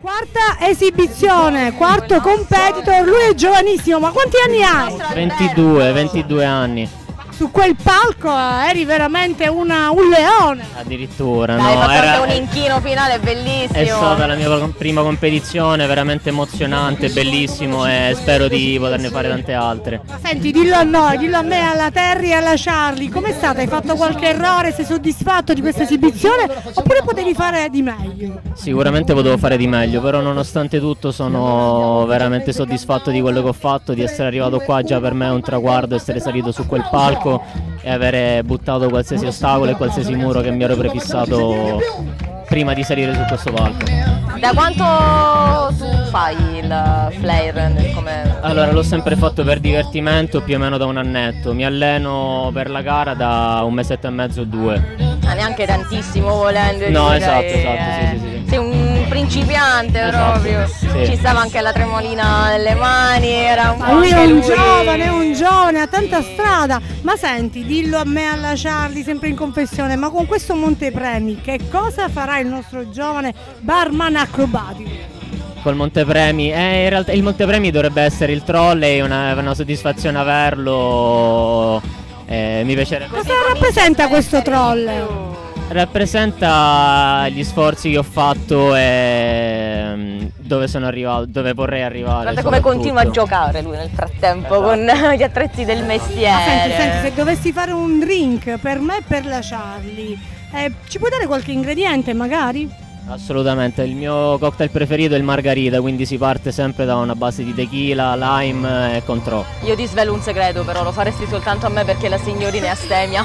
Quarta esibizione, quarto competitor, lui è giovanissimo, ma quanti anni hai? 22 anni. Su quel palco eri veramente un leone. Addirittura, Dai, no, hai fatto anche un inchino finale bellissimo. è stata la mia prima competizione, veramente emozionante, bellissimo e spero di poterne fare tante altre. Ma senti, dillo a noi, dillo a me, alla Terry e alla Charlie, com'è stata? Hai fatto qualche errore? Sei soddisfatto di questa esibizione oppure potevi fare di meglio? Sicuramente potevo fare di meglio, però nonostante tutto sono veramente soddisfatto di quello che ho fatto, di essere arrivato qua. Già per me è un traguardo essere salito su quel palco e avere buttato qualsiasi ostacolo e qualsiasi muro che mi ero prefissato prima di salire su questo palco. Da quanto tu fai il flare? Allora, l'ho sempre fatto per divertimento, più o meno da un annetto. Mi alleno per la gara da un mesetto e mezzo o 2. Neanche tantissimo volendo. No, dire, esatto, sì. Sei un principiante proprio. Sì. Ci stava anche la tremolina nelle mani, era un po' Lui è anche un giovane, ha tanta strada. Ma senti, dillo a me, alla Charlie, sempre in confessione, ma con questo montepremi che cosa farà il nostro giovane barman acrobatico? Col montepremi, in realtà il montepremi dovrebbe essere il trolley, è una soddisfazione averlo, mi piacerebbe. Cosa rappresenta questo trolley? Rappresenta gli sforzi che ho fatto e dove sono arrivato, dove vorrei arrivare. Guarda come continua a giocare lui nel frattempo con gli attrezzi del mestiere. Senti, se dovessi fare un drink per me e per la Charlie, ci puoi dare qualche ingrediente magari? Assolutamente, il mio cocktail preferito è il margarita, quindi si parte sempre da una base di tequila, lime e contrò. Io ti svelo un segreto, però lo faresti soltanto a me perché la signorina è astemia.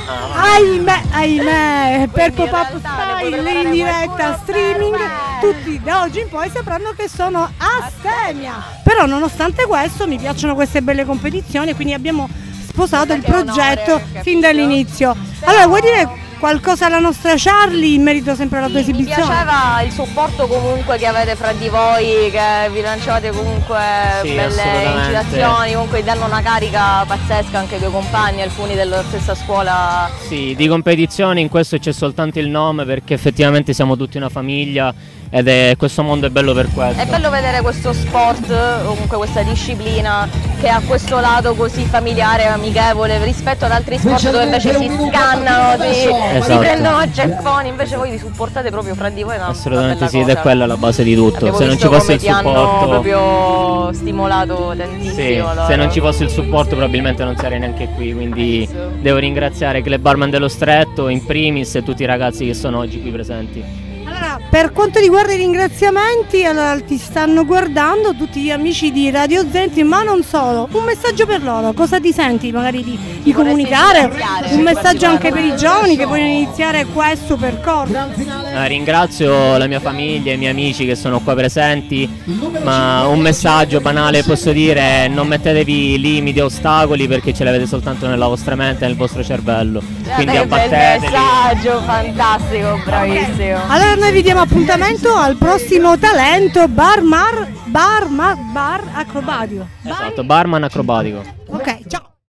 Ahimè, per Pop-Up Style in diretta streaming tutti da oggi in poi sapranno che sono astemia. Però nonostante questo mi piacciono queste belle competizioni, quindi abbiamo sposato il progetto fin dall'inizio. Allora, vuoi dire qualcosa alla nostra Charlie in merito sempre alla tua esibizione? Mi piaceva il supporto comunque che avete fra di voi, che vi lanciate comunque belle incitazioni, comunque danno una carica pazzesca anche i tuoi compagni, alcuni della stessa scuola. Sì, di competizioni in questo c'è soltanto il nome perché effettivamente siamo tutti una famiglia ed questo mondo è bello per questo. È bello vedere questo sport, comunque questa disciplina che ha questo lato così familiare e amichevole rispetto ad altri sport dove invece si scannano, si prendono a ceffoni, invece voi vi supportate proprio fra di voi. Assolutamente sì, ed è quella la base di tutto. Se non ci fosse il supporto, hanno proprio stimolato tantissimo. Sì, se non ci fosse il supporto probabilmente non sarei neanche qui, quindi devo ringraziare Club Barman dello Stretto in primis e tutti i ragazzi che sono oggi qui presenti. Allora, per quanto riguarda i ringraziamenti, allora ti stanno guardando tutti gli amici di Radio Zenti, ma non solo. Un messaggio per loro, cosa ti senti magari di comunicare? Un messaggio anche per i giovani che vogliono iniziare questo percorso? Ringrazio la mia famiglia e i miei amici che sono qua presenti, ma un messaggio banale posso dire: non mettetevi limiti e ostacoli perché ce l'avete soltanto nella vostra mente e nel vostro cervello, quindi abbattetevi. Messaggio fantastico, bravissimo. Allora noi vi diamo appuntamento al prossimo talento bar acrobatico. Esatto, barman acrobatico.